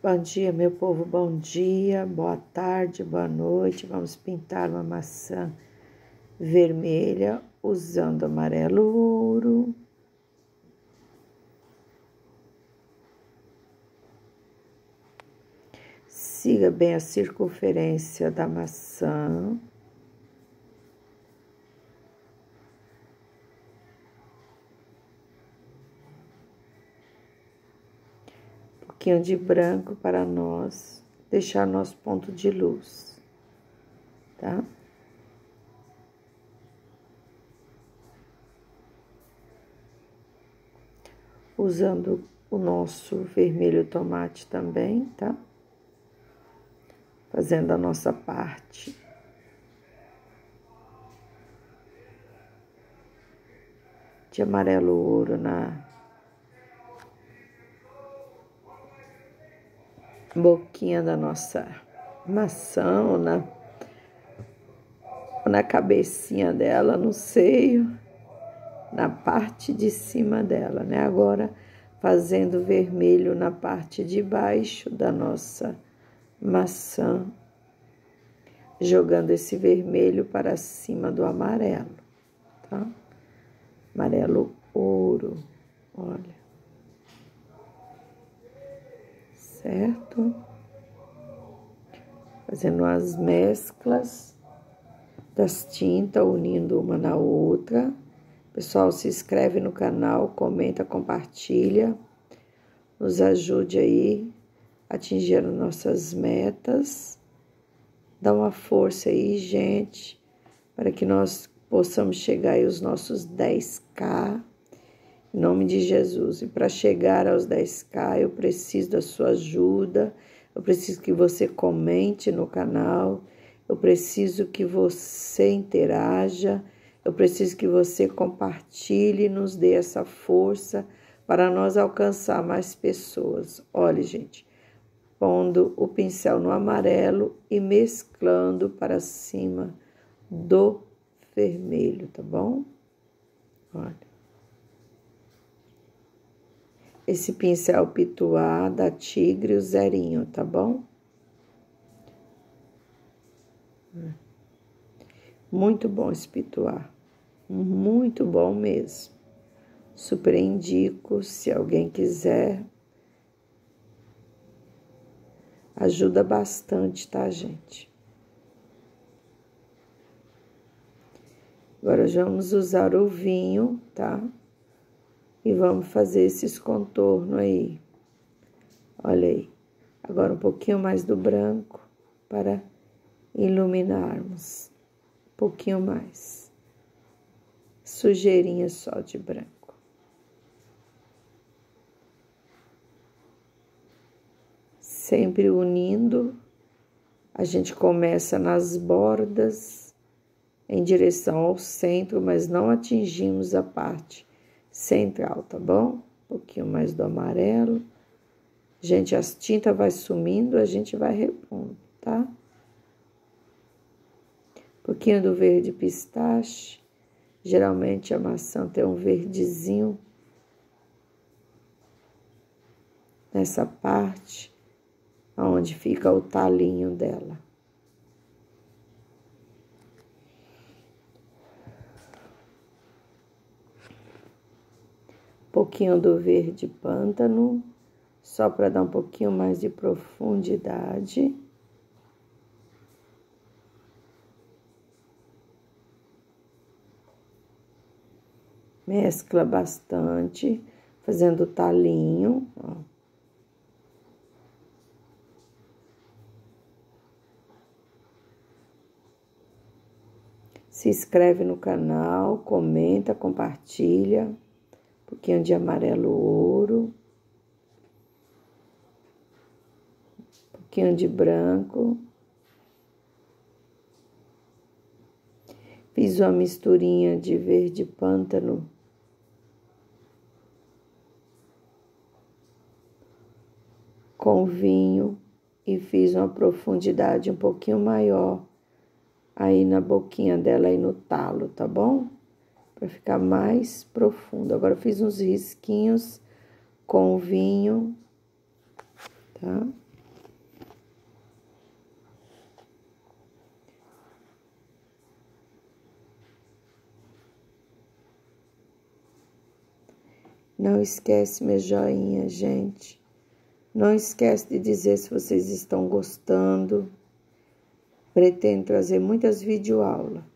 Bom dia, meu povo, bom dia, boa tarde, boa noite. Vamos pintar uma maçã vermelha usando amarelo ouro. Siga bem a circunferência da maçã. Um pouquinho de branco para nós deixar nosso ponto de luz, tá? Usando o nosso vermelho tomate também, tá? Fazendo a nossa parte. De amarelo ouro na boquinha da nossa maçã, ou na cabecinha dela, no seio, na parte de cima dela, né? Agora, fazendo vermelho na parte de baixo da nossa maçã, jogando esse vermelho para cima do amarelo, tá? Amarelo ouro, olha. Certo? Fazendo as mesclas das tintas, unindo uma na outra. Pessoal, se inscreve no canal, comenta, compartilha. Nos ajude aí a atingir as nossas metas. Dá uma força aí, gente, para que nós possamos chegar aí aos nossos 10K. Em nome de Jesus. E para chegar aos 10K, eu preciso da sua ajuda. Eu preciso que você comente no canal. Eu preciso que você interaja. Eu preciso que você compartilhe e nos dê essa força para nós alcançar mais pessoas. Olha, gente, pondo o pincel no amarelo e mesclando para cima do vermelho, tá bom? Olha. Esse pincel pituá da Tigre, o zerinho, tá bom? Muito bom esse pituá. Muito bom mesmo. Super indico, se alguém quiser. Ajuda bastante, tá, gente? Agora vamos usar o vinho, tá? E vamos fazer esses contornos aí. Olha aí. Agora um pouquinho mais do branco para iluminarmos. Um pouquinho mais. Sujeirinha só de branco. Sempre unindo. A gente começa nas bordas em direção ao centro, mas não atingimos a parte central, tá bom? Um pouquinho mais do amarelo. Gente, as tintas vai sumindo, a gente vai repondo, tá? Um pouquinho do verde pistache. Geralmente a maçã tem um verdezinho nessa parte, onde fica o talinho dela. Um pouquinho do verde pântano, só para dar um pouquinho mais de profundidade. Mescla bastante, fazendo o talinho, ó. Se inscreve no canal, comenta, compartilha. Um pouquinho de amarelo ouro. Um pouquinho de branco. Fiz uma misturinha de verde pântano com vinho e fiz uma profundidade um pouquinho maior aí na boquinha dela, aí no talo, tá bom? Para ficar mais profundo. Agora eu fiz uns risquinhos com vinho, tá? Não esquece meu joinha, gente. Não esquece de dizer se vocês estão gostando. Pretendo trazer muitas videoaulas.